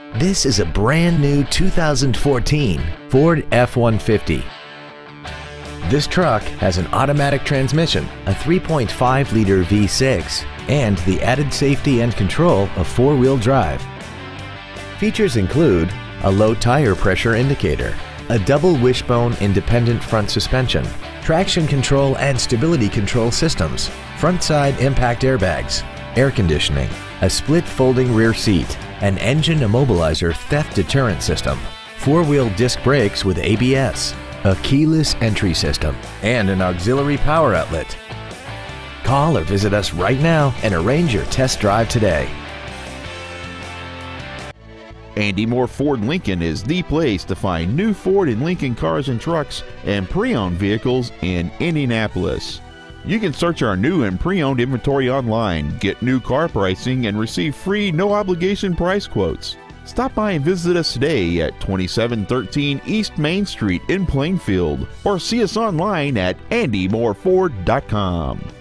This is a brand new 2014 Ford F-150. This truck has an automatic transmission, a 3.5-liter V6, and the added safety and control of four-wheel drive. Features include a low tire pressure indicator, a double wishbone independent front suspension, traction control and stability control systems, front side impact airbags, air conditioning, a split folding rear seat, an engine immobilizer theft deterrent system, four-wheel disc brakes with ABS, a keyless entry system, and an auxiliary power outlet. Call or visit us right now and arrange your test drive today. Andy Mohr Ford Lincoln is the place to find new Ford and Lincoln cars and trucks and pre-owned vehicles in Indianapolis. You can search our new and pre-owned inventory online, get new car pricing, and receive free no-obligation price quotes. Stop by and visit us today at 2713 East Main Street in Plainfield, or see us online at andymohrford.com.